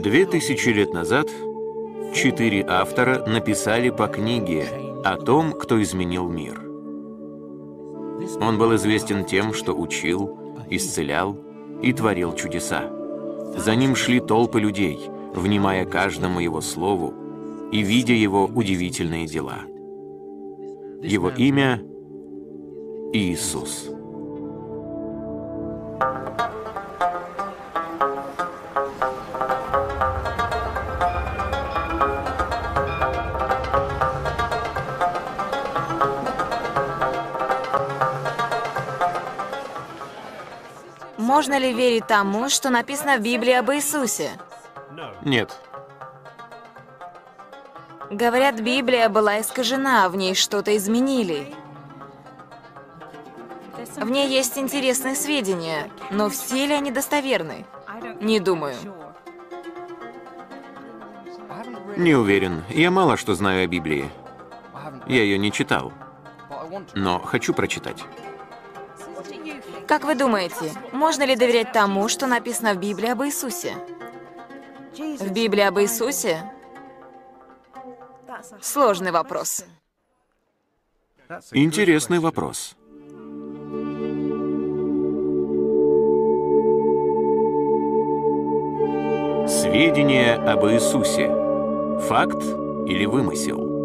2000 лет назад 4 автора написали по книге о том, кто изменил мир. Он был известен тем, что учил, исцелял и творил чудеса. За ним шли толпы людей, внимая каждому его слову и видя его удивительные дела. Его имя — Иисус. Можно ли верить тому, что написано в Библии об Иисусе? Нет. Говорят, Библия была искажена, в ней что-то изменили. В ней есть интересные сведения, но все ли они достоверны? Не думаю. Не уверен. Я мало что знаю о Библии. Я ее не читал, но хочу прочитать. Как вы думаете, можно ли доверять тому, что написано в Библии об Иисусе? В Библии об Иисусе? Сложный вопрос. Интересный вопрос. Сведения об Иисусе. Факт или вымысел?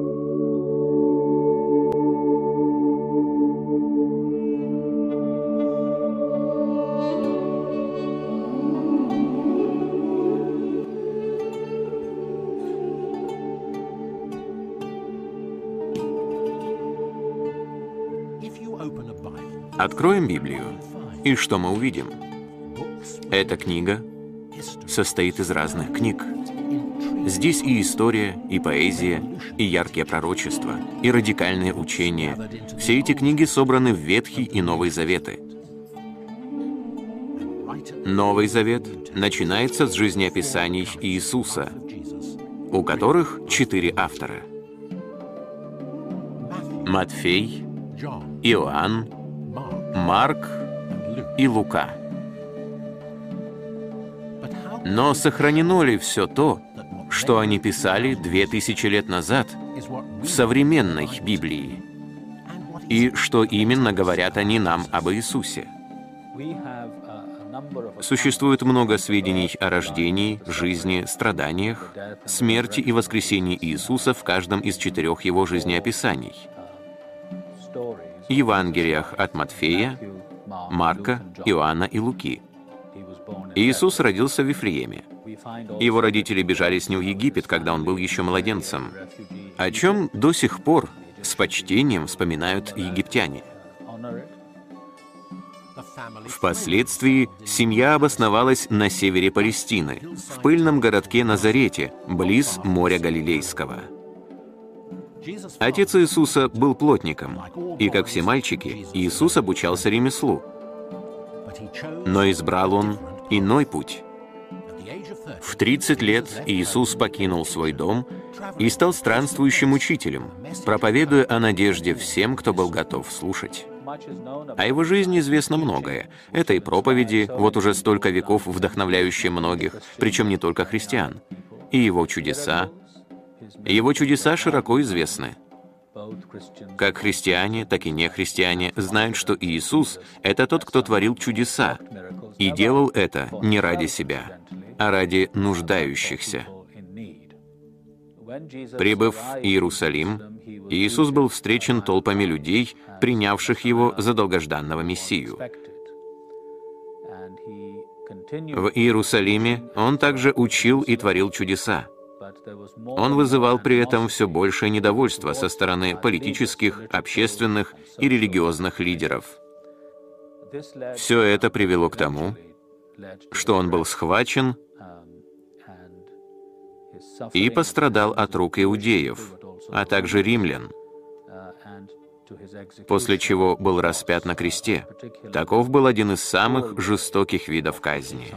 Откроем Библию, и что мы увидим? Эта книга состоит из разных книг. Здесь и история, и поэзия, и яркие пророчества, и радикальные учения. Все эти книги собраны в Ветхий и Новый Заветы. Новый Завет начинается с жизнеописаний Иисуса, у которых 4 автора. Матфей, Иоанн, Марк и Лука. Но сохранено ли все то, что они писали 2000 лет назад в современной Библии? И что именно говорят они нам об Иисусе? Существует много сведений о рождении, жизни, страданиях, смерти и воскресении Иисуса в каждом из 4 его жизнеописаний. Евангелиях от Матфея, Марка, Иоанна и Луки. Иисус родился в Вифлееме. Его родители бежали с ним в Египет, когда он был еще младенцем, о чем до сих пор с почтением вспоминают египтяне. Впоследствии семья обосновалась на севере Палестины, в пыльном городке Назарете, близ моря Галилейского. Отец Иисуса был плотником, и, как все мальчики, Иисус обучался ремеслу. Но избрал он иной путь. В 30 лет Иисус покинул свой дом и стал странствующим учителем, проповедуя о надежде всем, кто был готов слушать. О его жизни известно многое. Это и проповеди, вот уже столько веков вдохновляющие многих, причем не только христиан, и его чудеса. Его чудеса широко известны. Как христиане, так и нехристиане знают, что Иисус — это тот, кто творил чудеса, и делал это не ради себя, а ради нуждающихся. Прибыв в Иерусалим, Иисус был встречен толпами людей, принявших его за долгожданного Мессию. В Иерусалиме он также учил и творил чудеса. Он вызывал при этом все большее недовольство со стороны политических, общественных и религиозных лидеров. Все это привело к тому, что он был схвачен и пострадал от рук иудеев, а также римлян, после чего был распят на кресте. Таков был один из самых жестоких видов казни.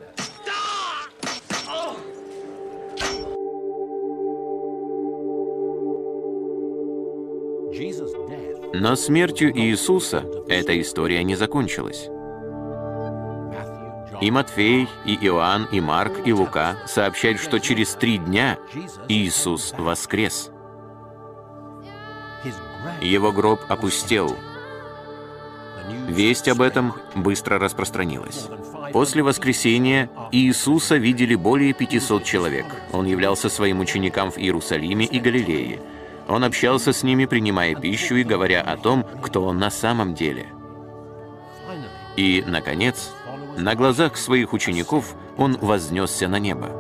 Но смертью Иисуса эта история не закончилась. И Матфей, и Иоанн, и Марк, и Лука сообщают, что через 3 дня Иисус воскрес. Его гроб опустел. Весть об этом быстро распространилась. После воскресения Иисуса видели более 500 человек. Он являлся своим ученикам в Иерусалиме и Галилее. Он общался с ними, принимая пищу и говоря о том, кто он на самом деле. И, наконец, на глазах своих учеников он вознесся на небо.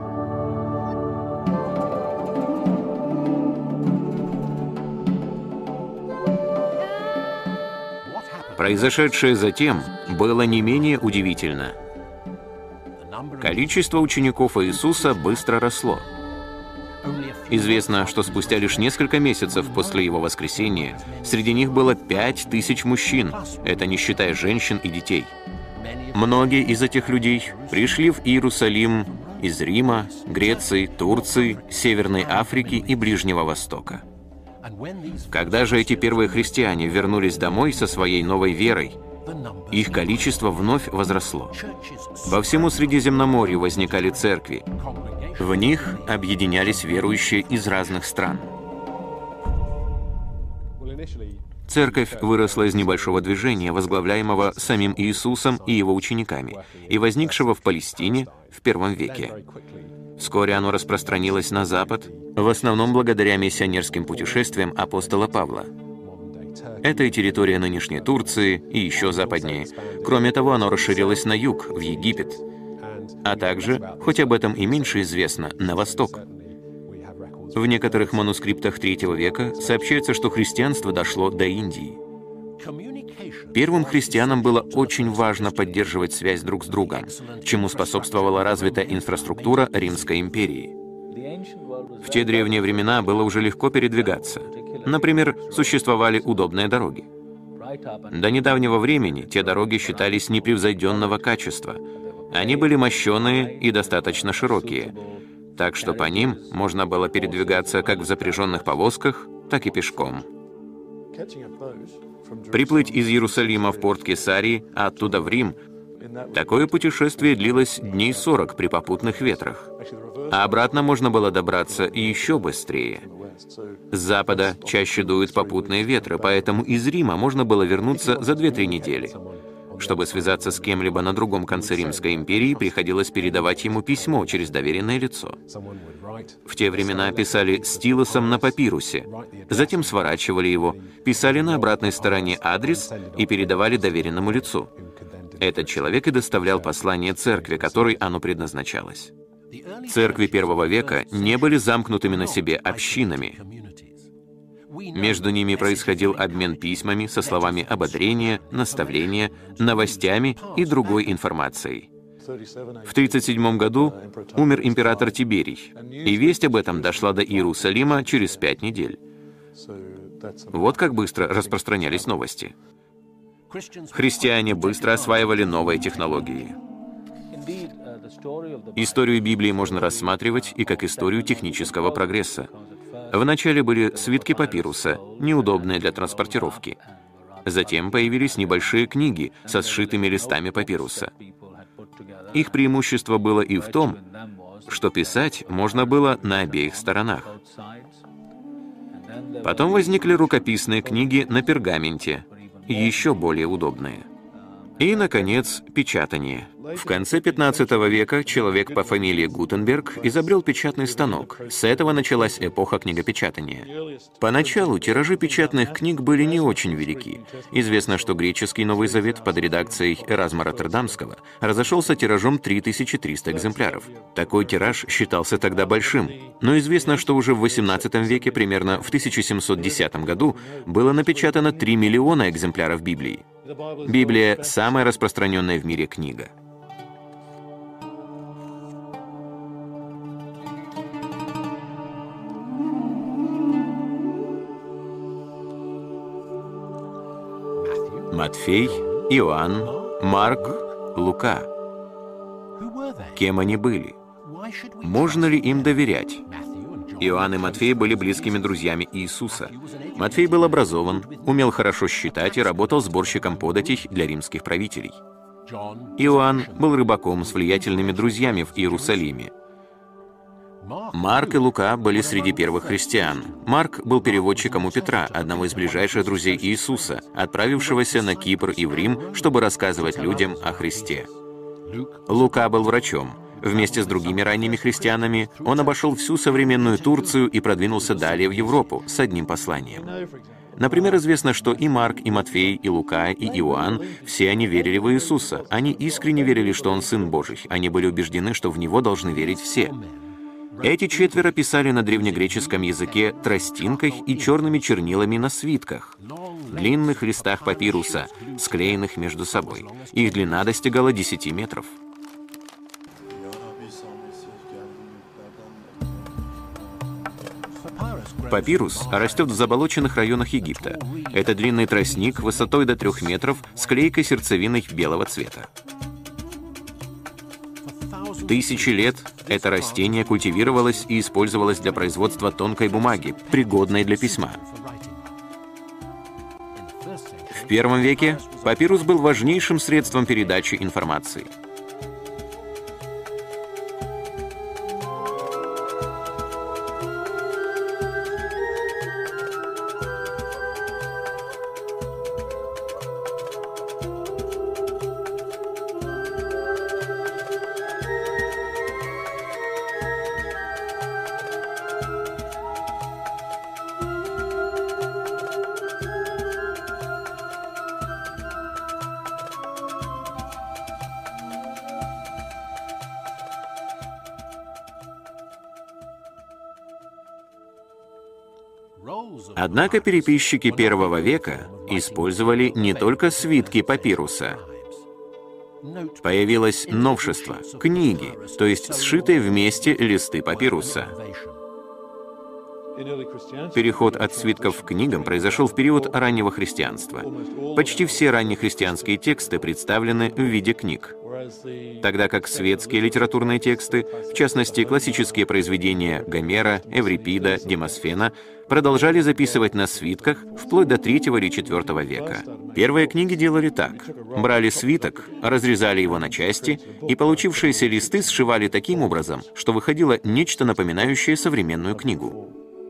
Произошедшее затем было не менее удивительно. Количество учеников Иисуса быстро росло. Известно, что спустя лишь несколько месяцев после его воскресения среди них было 5000 мужчин, это не считая женщин и детей. Многие из этих людей пришли в Иерусалим из Рима, Греции, Турции, Северной Африки и Ближнего Востока. Когда же эти первые христиане вернулись домой со своей новой верой, их количество вновь возросло. Во всему Средиземноморью возникали церкви. В них объединялись верующие из разных стран. Церковь выросла из небольшого движения, возглавляемого самим Иисусом и его учениками, и возникшего в Палестине в I веке. Вскоре оно распространилось на Запад, в основном благодаря миссионерским путешествиям апостола Павла. Это и территория нынешней Турции, и еще западнее. Кроме того, оно расширилось на юг, в Египет, а также, хоть об этом и меньше известно, на восток. В некоторых манускриптах III века сообщается, что христианство дошло до Индии. Первым христианам было очень важно поддерживать связь друг с другом, чему способствовала развитая инфраструктура Римской империи. В те древние времена было уже легко передвигаться. Например, существовали удобные дороги. До недавнего времени те дороги считались непревзойденного качества. Они были мощеные и достаточно широкие, так что по ним можно было передвигаться как в запряженных повозках, так и пешком. Приплыть из Иерусалима в порт Кесарии, а оттуда в Рим — такое путешествие длилось дней 40 при попутных ветрах. А обратно можно было добраться и еще быстрее. С запада чаще дуют попутные ветры, поэтому из Рима можно было вернуться за 2-3 недели. Чтобы связаться с кем-либо на другом конце Римской империи, приходилось передавать ему письмо через доверенное лицо. В те времена писали стилусом на папирусе, затем сворачивали его, писали на обратной стороне адрес и передавали доверенному лицу. Этот человек и доставлял послание церкви, которой оно предназначалось. Церкви I века не были замкнутыми на себе общинами. Между ними происходил обмен письмами со словами ободрения, наставления, новостями и другой информацией. В 37 году умер император Тиберий, и весть об этом дошла до Иерусалима через 5 недель. Вот как быстро распространялись новости. Христиане быстро осваивали новые технологии. Историю Библии можно рассматривать и как историю технического прогресса. Вначале были свитки папируса, неудобные для транспортировки. Затем появились небольшие книги со сшитыми листами папируса. Их преимущество было и в том, что писать можно было на обеих сторонах. Потом возникли рукописные книги на пергаменте, еще более удобные. И, наконец, печатание. В конце 15 века человек по фамилии Гутенберг изобрел печатный станок. С этого началась эпоха книгопечатания. Поначалу тиражи печатных книг были не очень велики. Известно, что греческий Новый Завет под редакцией Эразма Роттердамского разошелся тиражом 3300 экземпляров. Такой тираж считался тогда большим. Но известно, что уже в XVIII веке, примерно в 1710 году, было напечатано 3 миллиона экземпляров Библии. Библия — самая распространенная в мире книга. Матфей, Иоанн, Марк, Лука. Кем они были? Можно ли им доверять? Иоанн и Матфей были близкими друзьями Иисуса. Матфей был образован, умел хорошо считать и работал сборщиком податей для римских правителей. Иоанн был рыбаком с влиятельными друзьями в Иерусалиме. Марк и Лука были среди первых христиан. Марк был переводчиком у Петра, одного из ближайших друзей Иисуса, отправившегося на Кипр и в Рим, чтобы рассказывать людям о Христе. Лука был врачом. Вместе с другими ранними христианами он обошел всю современную Турцию и продвинулся далее в Европу с одним посланием. Например, известно, что и Марк, и Матфей, и Лука, и Иоанн, все они верили в Иисуса. Они искренне верили, что Он Сын Божий. Они были убеждены, что в Него должны верить все. Эти четверо писали на древнегреческом языке тростинкой и черными чернилами на свитках, длинных листах папируса, склеенных между собой. Их длина достигала 10 метров. Папирус растет в заболоченных районах Египта. Это длинный тростник высотой до 3 метров с клейкой сердцевиной белого цвета. Тысячи лет это растение культивировалось и использовалось для производства тонкой бумаги, пригодной для письма. В первом веке папирус был важнейшим средством передачи информации. Однако переписчики первого века использовали не только свитки папируса. Появилось новшество — книги, то есть сшитые вместе листы папируса. Переход от свитков к книгам произошел в период раннего христианства. Почти все раннехристианские тексты представлены в виде книг, тогда как светские литературные тексты, в частности классические произведения Гомера, Эврипида, Демосфена, продолжали записывать на свитках вплоть до III или IV века. Первые книги делали так. Брали свиток, разрезали его на части, и получившиеся листы сшивали таким образом, что выходило нечто напоминающее современную книгу.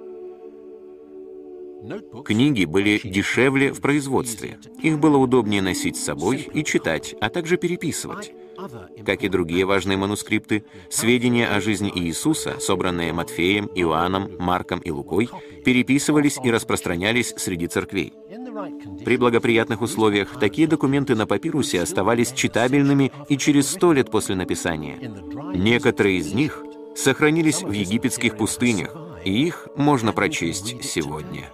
Книги были дешевле в производстве. Их было удобнее носить с собой и читать, а также переписывать. Как и другие важные манускрипты, сведения о жизни Иисуса, собранные Матфеем, Иоанном, Марком и Лукой, переписывались и распространялись среди церквей. При благоприятных условиях такие документы на папирусе оставались читабельными и через 100 лет после написания. Некоторые из них сохранились в египетских пустынях, и их можно прочесть сегодня.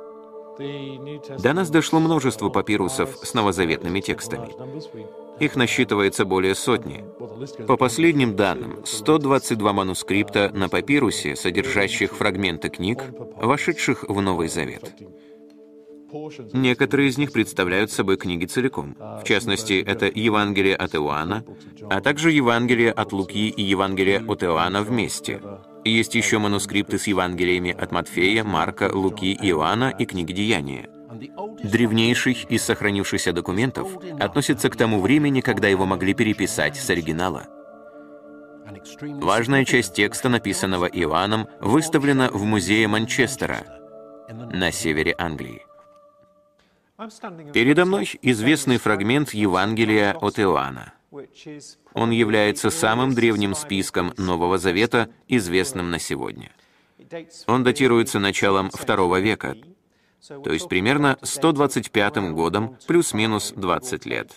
До нас дошло множество папирусов с новозаветными текстами. Их насчитывается более сотни. По последним данным, 122 манускрипта на папирусе, содержащих фрагменты книг, вошедших в Новый Завет. Некоторые из них представляют собой книги целиком. В частности, это Евангелие от Иоанна, а также Евангелие от Луки и Евангелие от Иоанна вместе. Есть еще манускрипты с Евангелиями от Матфея, Марка, Луки, Иоанна и книги Деяния. Древнейший из сохранившихся документов относится к тому времени, когда его могли переписать с оригинала. Важная часть текста, написанного Иоанном, выставлена в музее Манчестера на севере Англии. Передо мной известный фрагмент Евангелия от Иоанна. Он является самым древним списком Нового Завета, известным на сегодня. Он датируется началом II века, то есть примерно 125 годом, плюс-минус 20 лет.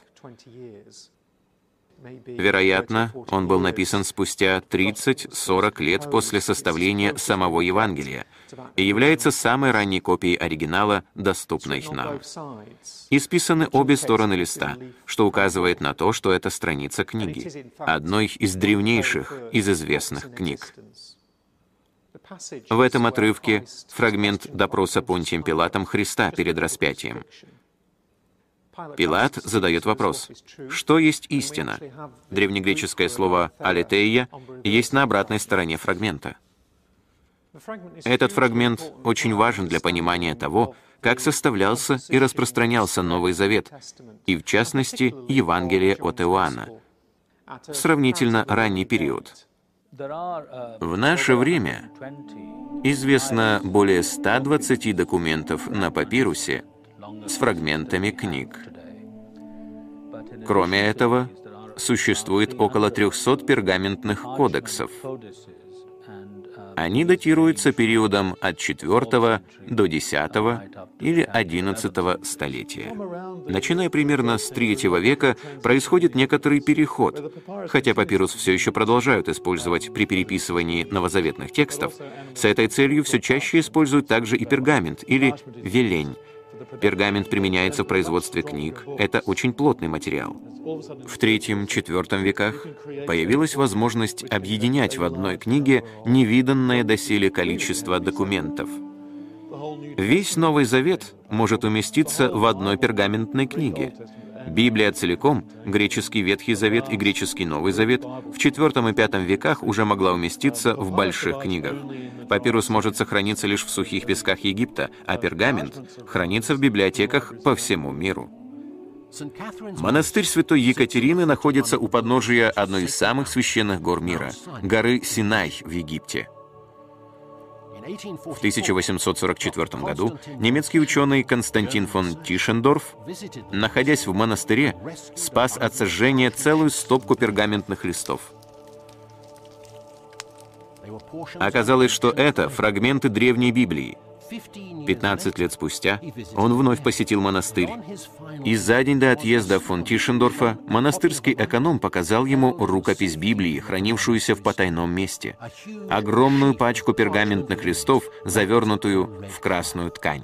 Вероятно, он был написан спустя 30-40 лет после составления самого Евангелия и является самой ранней копией оригинала, доступной нам. Исписаны обе стороны листа, что указывает на то, что это страница книги, одной из древнейших из известных книг. В этом отрывке фрагмент допроса Понтием Пилатом Христа перед распятием. Пилат задает вопрос: что есть истина? Древнегреческое слово «алетеия» есть на обратной стороне фрагмента. Этот фрагмент очень важен для понимания того, как составлялся и распространялся Новый Завет, и в частности Евангелие от Иоанна, в сравнительно ранний период. В наше время известно более 120 документов на папирусе с фрагментами книг. Кроме этого, существует около 300 пергаментных кодексов. Они датируются периодом от 4 до 10 или 11 столетия. Начиная примерно с III века происходит некоторый переход. Хотя папирус все еще продолжают использовать при переписывании новозаветных текстов, с этой целью все чаще используют также и пергамент или велень. Пергамент применяется в производстве книг. Это очень плотный материал. В III-IV веках появилась возможность объединять в одной книге невиданное доселе количество документов. Весь Новый Завет может уместиться в одной пергаментной книге. Библия целиком, греческий Ветхий Завет и греческий Новый Завет, в IV и V веках уже могла уместиться в больших книгах. Папирус может сохраниться лишь в сухих песках Египта, а пергамент хранится в библиотеках по всему миру. Монастырь Святой Екатерины находится у подножия одной из самых священных гор мира — горы Синай в Египте. В 1844 году немецкий ученый Константин фон Тишендорф, находясь в монастыре, спас от сожжения целую стопку пергаментных листов. Оказалось, что это фрагменты древней Библии. 15 лет спустя он вновь посетил монастырь, и за день до отъезда фон Тишендорфа монастырский эконом показал ему рукопись Библии, хранившуюся в потайном месте, огромную пачку пергаментных листов, завернутую в красную ткань.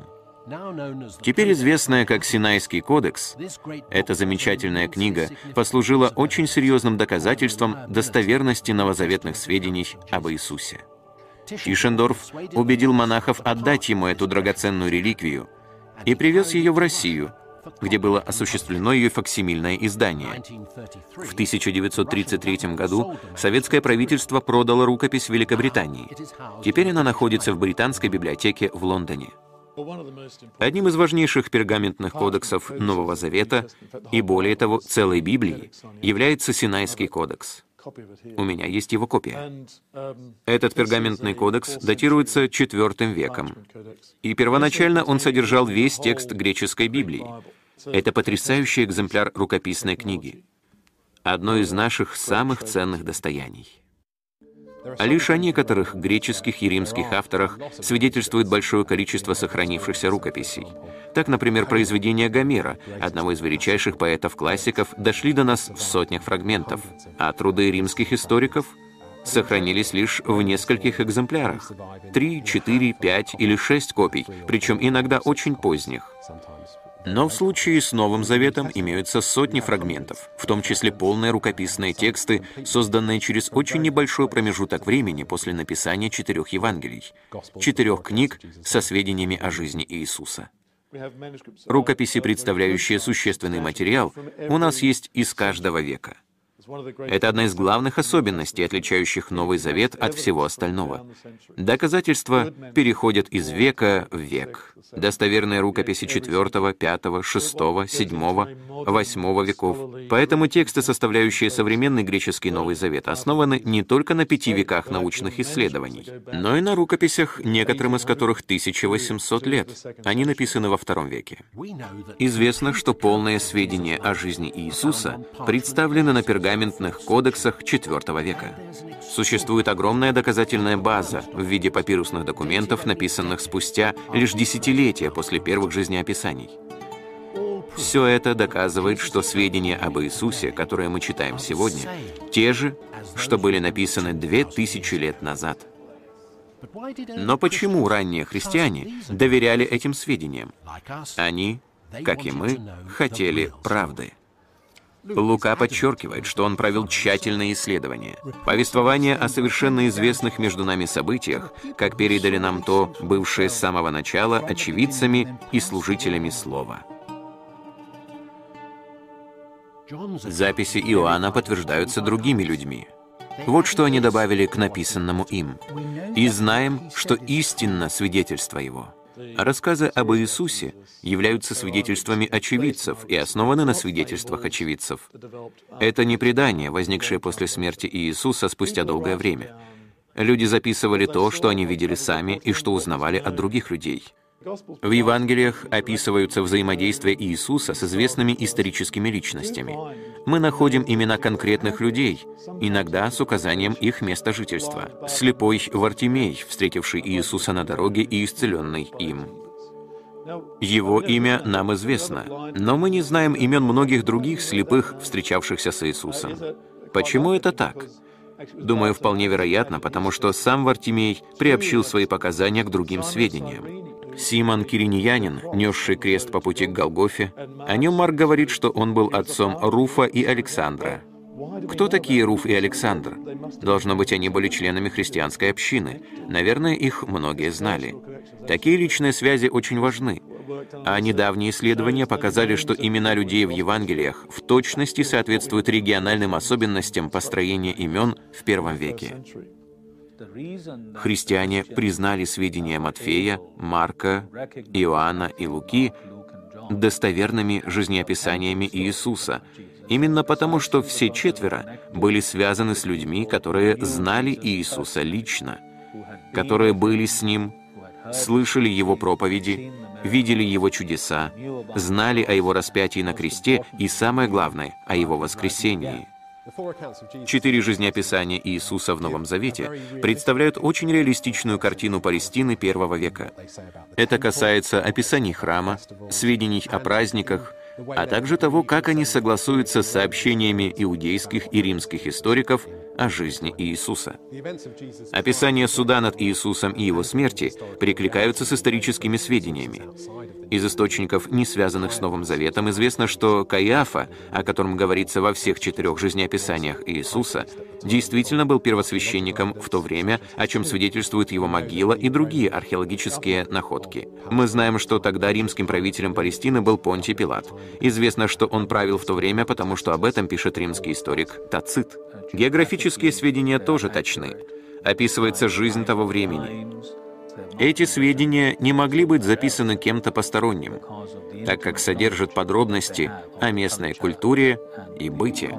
Теперь известная как Синайский кодекс, эта замечательная книга послужила очень серьезным доказательством достоверности новозаветных сведений об Иисусе. Тишендорф убедил монахов отдать ему эту драгоценную реликвию и привез ее в Россию, где было осуществлено ее факсимильное издание. В 1933 году советское правительство продало рукопись в Великобритании. Теперь она находится в Британской библиотеке в Лондоне. Одним из важнейших пергаментных кодексов Нового Завета и, более того, целой Библии является Синайский кодекс. У меня есть его копия. Этот пергаментный кодекс датируется IV веком, и первоначально он содержал весь текст греческой Библии. Это потрясающий экземпляр рукописной книги, одно из наших самых ценных достояний. А лишь о некоторых греческих и римских авторах свидетельствует большое количество сохранившихся рукописей. Так, например, произведения Гомера, одного из величайших поэтов-классиков, дошли до нас в сотнях фрагментов, а труды римских историков сохранились лишь в нескольких экземплярах. 3, 4, 5 или 6 копий, причем иногда очень поздних. Но в случае с Новым Заветом имеются сотни фрагментов, в том числе полные рукописные тексты, созданные через очень небольшой промежуток времени после написания 4 Евангелий, 4 книг со сведениями о жизни Иисуса. Рукописи, представляющие существенный материал, у нас есть из каждого века. Это одна из главных особенностей, отличающих Новый Завет от всего остального. Доказательства переходят из века в век. Достоверные рукописи IV, V, VI, VII, VIII веков. Поэтому тексты, составляющие современный греческий Новый Завет, основаны не только на 5 веках научных исследований, но и на рукописях, некоторым из которых 1800 лет. Они написаны во II веке. Известно, что полные сведения о жизни Иисуса представлены на пергаментных кодексах IV века. Существует огромная доказательная база в виде папирусных документов, написанных спустя лишь десятилетия после первых жизнеописаний. Все это доказывает, что сведения об Иисусе, которые мы читаем сегодня, те же, что были написаны 2000 лет назад. Но почему ранние христиане доверяли этим сведениям? Они, как и мы, хотели правды. Лука подчеркивает, что он провел тщательные исследования. Повествование о совершенно известных между нами событиях, как передали нам то, бывшие с самого начала очевидцами и служителями Слова. Записи Иоанна подтверждаются другими людьми. Вот что они добавили к написанному им. «И знаем, что истинно свидетельство его. Рассказы об Иисусе являются свидетельствами очевидцев и основаны на свидетельствах очевидцев. Это не предание, возникшее после смерти Иисуса спустя долгое время. Люди записывали то, что они видели сами и что узнавали от других людей. В Евангелиях описываются взаимодействия Иисуса с известными историческими личностями. Мы находим имена конкретных людей, иногда с указанием их места жительства. Слепой Вартимей, встретивший Иисуса на дороге и исцеленный им. Его имя нам известно, но мы не знаем имен многих других слепых, встречавшихся с Иисусом. Почему это так? Думаю, вполне вероятно, потому что сам Вартимей приобщил свои показания к другим сведениям. Симон Кириньянин, несший крест по пути к Голгофе, о нем Марк говорит, что он был отцом Руфа и Александра. Кто такие Руф и Александр? Должно быть, они были членами христианской общины. Наверное, их многие знали. Такие личные связи очень важны. А недавние исследования показали, что имена людей в Евангелиях в точности соответствуют региональным особенностям построения имен в I веке. Христиане признали сведения Матфея, Марка, Иоанна и Луки достоверными жизнеописаниями Иисуса, именно потому, что все четверо были связаны с людьми, которые знали Иисуса лично, которые были с Ним, слышали Его проповеди, видели Его чудеса, знали о Его распятии на кресте и, самое главное, о Его воскресении. 4 жизнеописания Иисуса в Новом Завете представляют очень реалистичную картину Палестины I века. Это касается описаний храма, сведений о праздниках, а также того, как они согласуются с сообщениями иудейских и римских историков о жизни Иисуса. Описания суда над Иисусом и Его смерти перекликаются с историческими сведениями. Из источников, не связанных с Новым Заветом, известно, что Каиафа, о котором говорится во всех 4 жизнеописаниях Иисуса, действительно был первосвященником в то время, о чем свидетельствует его могила и другие археологические находки. Мы знаем, что тогда римским правителем Палестины был Понтий Пилат. Известно, что он правил в то время, потому что об этом пишет римский историк Тацит. Географические сведения тоже точны. Описывается жизнь того времени. Эти сведения не могли быть записаны кем-то посторонним, так как содержат подробности о местной культуре и быте.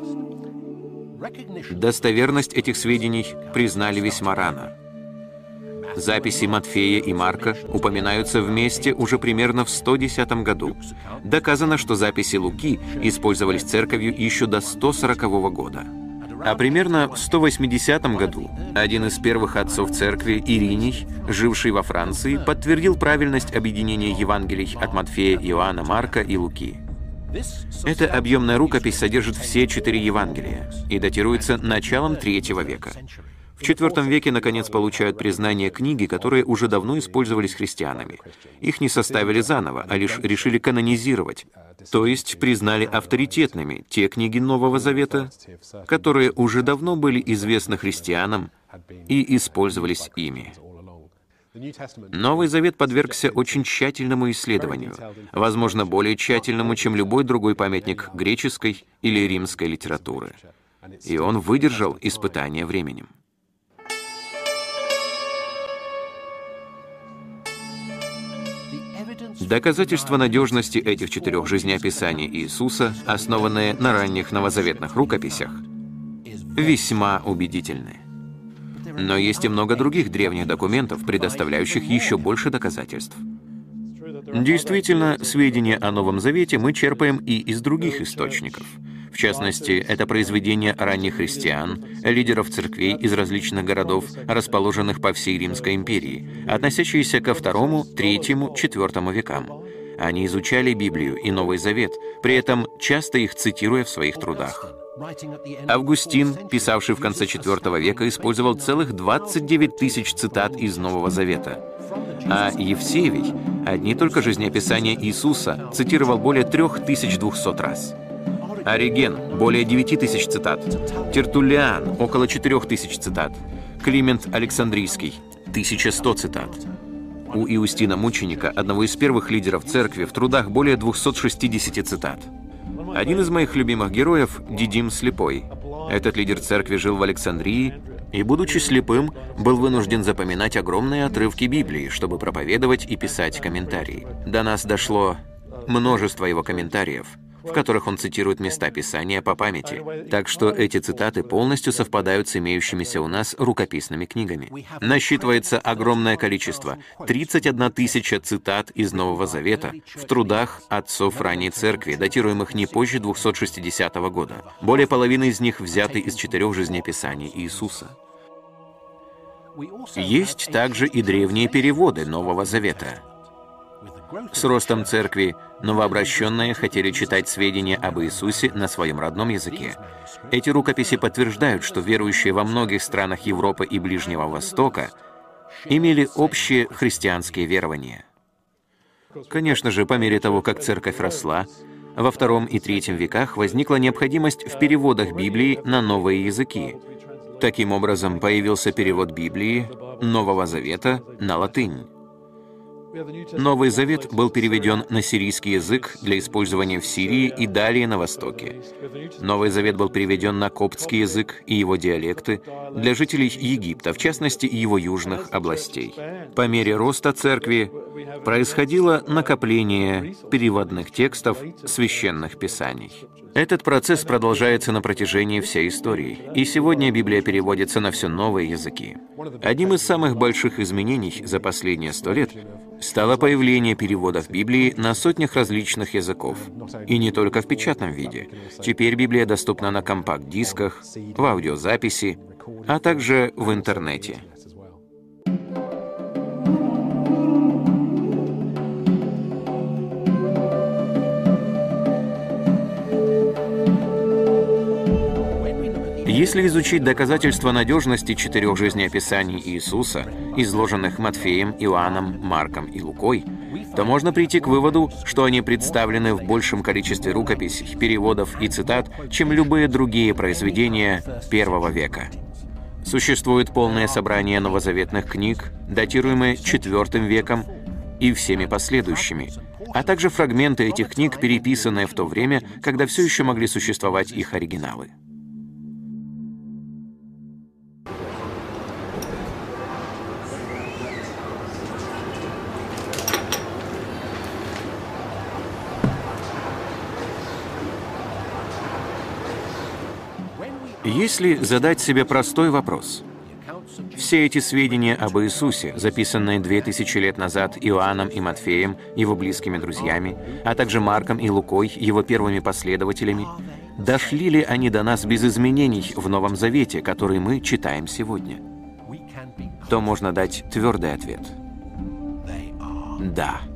Достоверность этих сведений признали весьма рано. Записи Матфея и Марка упоминаются вместе уже примерно в 110 году. Доказано, что записи Луки использовались церковью еще до 140 года. А примерно в 180 году один из первых отцов церкви, Ириний, живший во Франции, подтвердил правильность объединения Евангелий от Матфея, Иоанна, Марка и Луки. Эта объемная рукопись содержит все 4 Евангелия и датируется началом III века. В IV веке, наконец, получают признание книги, которые уже давно использовались христианами. Их не составили заново, а лишь решили канонизировать, то есть признали авторитетными те книги Нового Завета, которые уже давно были известны христианам и использовались ими. Новый Завет подвергся очень тщательному исследованию, возможно, более тщательному, чем любой другой памятник греческой или римской литературы. И он выдержал испытание временем. Доказательства надежности этих 4 жизнеописаний Иисуса, основанные на ранних новозаветных рукописях, весьма убедительны. Но есть и много других древних документов, предоставляющих еще больше доказательств. Действительно, сведения о Новом Завете мы черпаем и из других источников. В частности, это произведения ранних христиан, лидеров церквей из различных городов, расположенных по всей Римской империи, относящиеся ко II, III, IV векам. Они изучали Библию и Новый Завет, при этом часто их цитируя в своих трудах. Августин, писавший в конце IV века, использовал целых 29 тысяч цитат из Нового Завета. А Евсевий, одни только жизнеописания Иисуса, цитировал более 3200 раз. Ориген – более 9000 цитат. Тертуллиан – около 4000 цитат. Климент Александрийский – 1100 цитат. У Иустина Мученика, одного из первых лидеров церкви, в трудах более 260 цитат. Один из моих любимых героев – Дидим Слепой. Этот лидер церкви жил в Александрии и, будучи слепым, был вынужден запоминать огромные отрывки Библии, чтобы проповедовать и писать комментарии. До нас дошло множество его комментариев, в которых он цитирует места Писания по памяти. Так что эти цитаты полностью совпадают с имеющимися у нас рукописными книгами. Насчитывается огромное количество, 31 тысяча цитат из Нового Завета в трудах отцов ранней церкви, датируемых не позже 260 года. Более половины из них взяты из 4 жизнеписаний Иисуса. Есть также и древние переводы Нового Завета. С ростом церкви новообращенные хотели читать сведения об Иисусе на своем родном языке. Эти рукописи подтверждают, что верующие во многих странах Европы и Ближнего Востока имели общие христианские верования. Конечно же, по мере того, как церковь росла, во II и III веках возникла необходимость в переводах Библии на новые языки. Таким образом, появился перевод Библии Нового Завета на латынь. Новый Завет был переведен на сирийский язык для использования в Сирии и далее на Востоке. Новый Завет был переведен на коптский язык и его диалекты для жителей Египта, в частности, и его южных областей. По мере роста церкви происходило накопление переводных текстов священных писаний. Этот процесс продолжается на протяжении всей истории, и сегодня Библия переводится на все новые языки. Одним из самых больших изменений за последние 100 лет стало появление переводов Библии на сотнях различных языков, и не только в печатном виде. Теперь Библия доступна на компакт-дисках, в аудиозаписи, а также в интернете. Если изучить доказательства надежности 4 жизнеописаний Иисуса, изложенных Матфеем, Иоанном, Марком и Лукой, то можно прийти к выводу, что они представлены в большем количестве рукописей, переводов и цитат, чем любые другие произведения I века. Существует полное собрание новозаветных книг, датируемые IV веком и всеми последующими, а также фрагменты этих книг, переписанные в то время, когда все еще могли существовать их оригиналы. Если задать себе простой вопрос, все эти сведения об Иисусе, записанные 2000 лет назад Иоанном и Матфеем, его близкими друзьями, а также Марком и Лукой, его первыми последователями, дошли ли они до нас без изменений в Новом Завете, который мы читаем сегодня? То можно дать твердый ответ. Да.